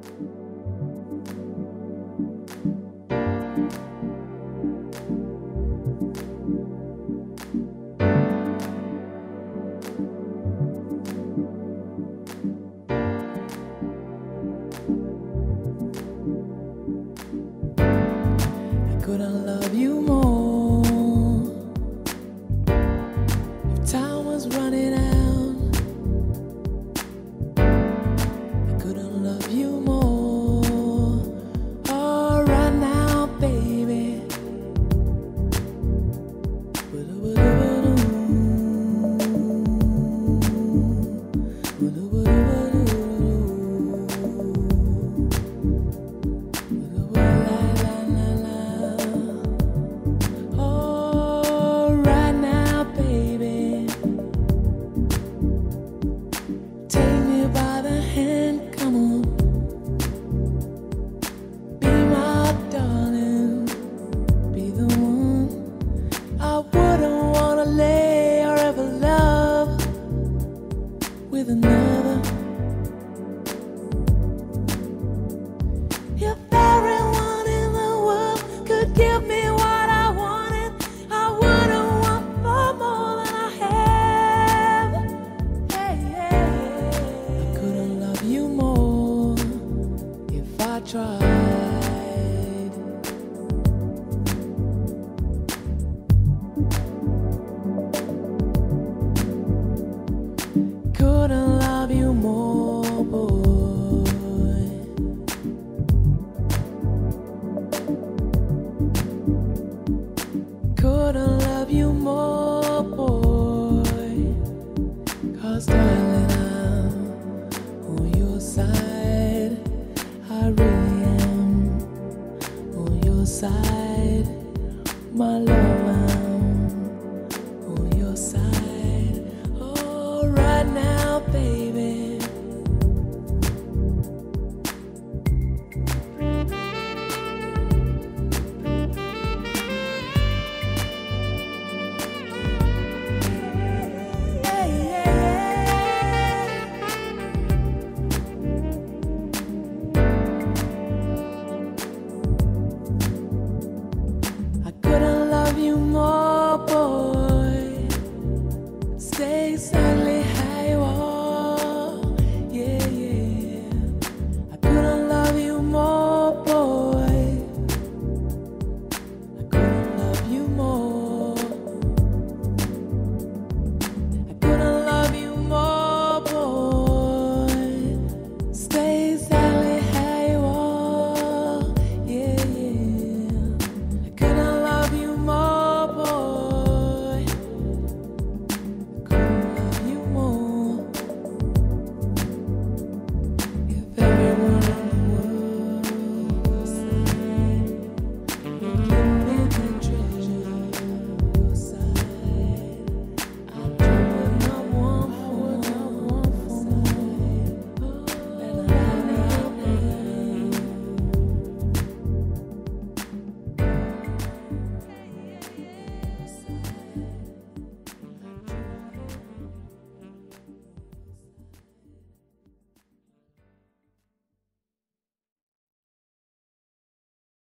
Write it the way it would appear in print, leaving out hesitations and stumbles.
Couldn't love you more if time was running out. I couldn't love you more. Oh, right now, baby. With another, if everyone in the world could give me what I wanted, I wouldn't want for more than I have. Hey, hey. I couldn't love you more if I tried.